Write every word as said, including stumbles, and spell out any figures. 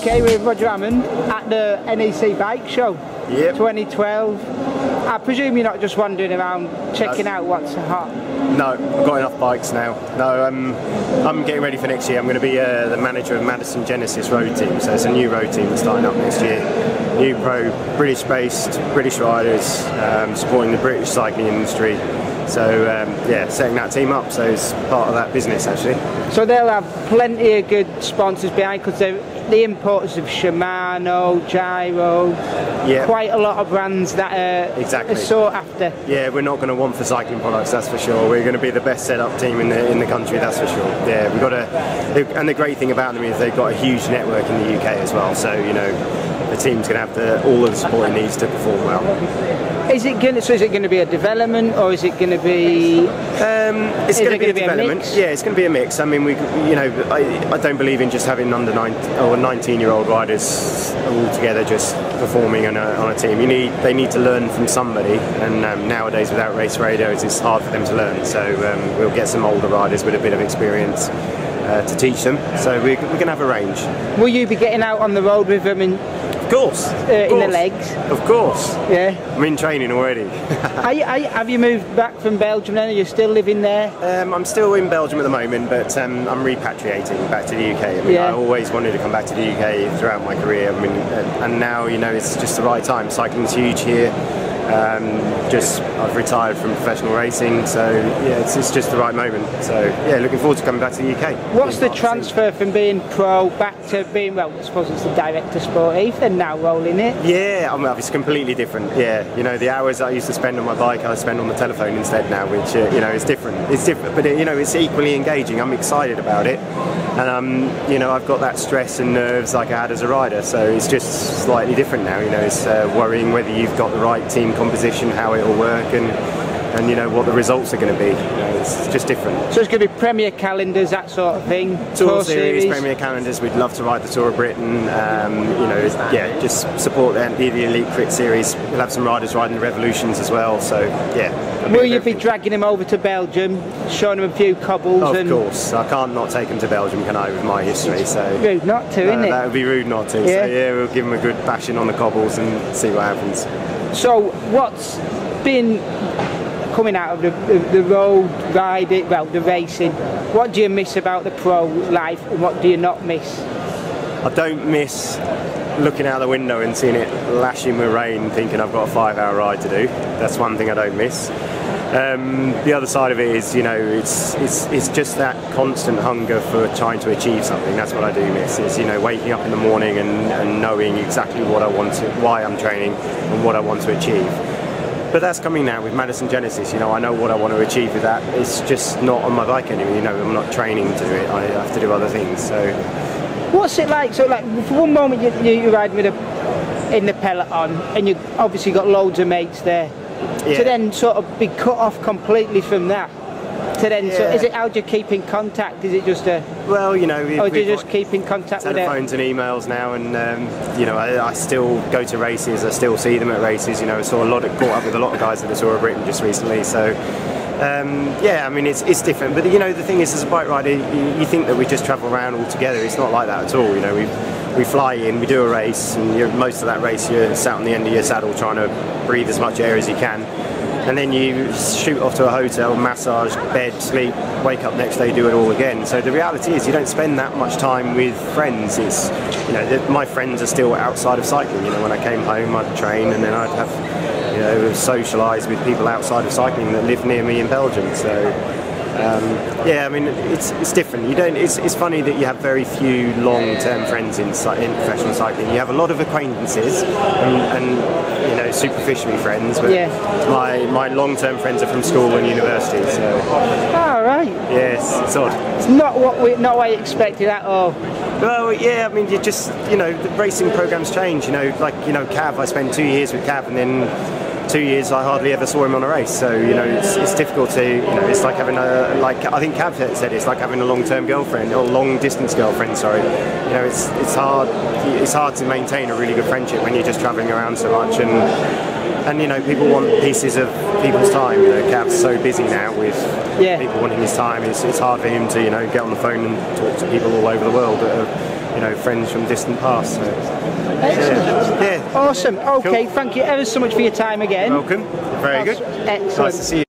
K with Roger Hammond at the N E C Bike Show yep. twenty twelve. I presume you're not just wandering around checking no. out what's hot? No, I've got enough bikes now. No, um, I'm getting ready for next year. I'm going to be uh, the manager of Madison Genesis road team, so it's a new road team that's starting up next year. New pro, British-based, British riders, um, supporting the British cycling industry. So um, yeah, setting that team up, so it's part of that business actually. So they'll have plenty of good sponsors behind, because the importers of Shimano, Gyro, yeah. quite a lot of brands that are, exactly. are sought after. Yeah, we're not going to want for cycling products, that's for sure. We're going to be the best set up team in the in the country, that's for sure. Yeah, we've got a, and the great thing about them is they've got a huge network in the U K as well. So you know, the team's going to have the, all of the support it needs to perform well. Is it going to, so is it going to be a development, or is it going to be? Um, it's going to be a development. A yeah, it's going to be a mix. I mean, we, you know, I, I don't believe in just having under nine or nineteen-year-old riders all together just performing on a, on a team. You need, they need to learn from somebody, and um, nowadays without race radios, it's hard for them to learn. So um, we'll get some older riders with a bit of experience uh, to teach them. So we, we're going to have a range. Will you be getting out on the road with them? And Of course, uh, of course. In the legs? Of course. Yeah. I'm in training already. are you, are you, have you moved back from Belgium then? Are you still living there? Um, I'm still in Belgium at the moment, but um, I'm repatriating back to the U K. I mean, yeah. I always wanted to come back to the U K throughout my career. I mean, and, and now, you know, it's just the right time. Cycling's huge here. Um, just I've retired from professional racing, so yeah, it's, it's just the right moment. So yeah, looking forward to coming back to the U K. What's the transfer from being pro back to being, well, I suppose it's the director sportive, then now rolling it? Yeah, I mean, it's completely different. Yeah, you know, the hours I used to spend on my bike, I spend on the telephone instead now, which uh, you know, is different. It's different, but uh, you know, it's equally engaging. I'm excited about it, and um, you know, I've got that stress and nerves like I had as a rider, so it's just slightly different now. You know, it's uh, worrying whether you've got the right team composition, how it will work, and and you know what the results are going to be. You know, it's just different. So it's going to be Premier calendars, that sort of thing. Tour, Tour series, series, Premier calendars. We'd love to ride the Tour of Britain. Um, you know, yeah, just support the, the Elite Crit series. We'll have some riders riding the Revolutions as well. So yeah. Will you be dragging them over to Belgium, showing them a few cobbles? Of and course, I can't not take them to Belgium, can I, with my history? So rude not to, no, isn't it? That would be rude not to. Yeah. So yeah, we'll give them a good bashing on the cobbles and see what happens. So what's been coming out of the, the, the road riding, well, the racing? What do you miss about the pro life, and what do you not miss? I don't miss looking out the window and seeing it lashing with rain, thinking I've got a five-hour ride to do. That's one thing I don't miss. Um, the other side of it is, you know, it's it's it's just that constant hunger for trying to achieve something. That's what I do miss. Is, you know, waking up in the morning and, and knowing exactly what I want to, why I'm training, and what I want to achieve. But that's coming now with Madison Genesis. You know, I know what I want to achieve with that. It's just not on my bike anymore. You know, I'm not training to do it. I have to do other things. So, what's it like? So, like, for one moment you you, you ride with a in the peloton, and you obviously got loads of mates there. Yeah. To then sort of be cut off completely from that. To then, yeah. So is it how do you keep in contact? Is it just a? Well, you know, we, or do you just keep in contact with telephones and emails now, and um, you know, I, I still go to races. I still see them at races. You know, I saw a lot of caught up with a lot of guys at the Tour of Britain just recently. So. Um, yeah, I mean, it's it's different, but you know, the thing is, as a bike rider, you, you think that we just travel around all together. It's not like that at all. You know, we we fly in, we do a race, and you're, most of that race you're sat on the end of your saddle trying to breathe as much air as you can, and then you shoot off to a hotel, massage, bed, sleep, wake up next day, do it all again. So the reality is, you don't spend that much time with friends. It's, you know, the, my friends are still outside of cycling. You know, when I came home, I'd train, and then I'd have, you know, socialise with people outside of cycling that live near me in Belgium. So um, yeah, I mean, it's it's different. You don't. It's it's funny that you have very few long-term friends in in professional cycling. You have a lot of acquaintances and, and you know, superficially friends. But yeah. my my long-term friends are from school and university. So. All right. Yes, it's odd. It's not what we not what I expected at all. Well, yeah, I mean, you just, you know, the racing programs change. You know, like, you know, Cav, I spent two years with Cav, and then two years I hardly ever saw him on a race. So, you know, it's, it's difficult to, you know, it's like having a, like, I think Cav said it's like having a long-term girlfriend, or long-distance girlfriend, sorry. You know, it's it's hard, it's hard to maintain a really good friendship when you're just travelling around so much, and, and you know, people want pieces of people's time. You know, Cav's so busy now with yeah. people wanting his time. It's, it's hard for him to, you know, get on the phone and talk to people all over the world that are you know, friends from distant past. So, Excellent. yeah. yeah. Awesome. Okay, Cool. thank you ever so much for your time again. Welcome. Very good. Excellent. Nice to see you.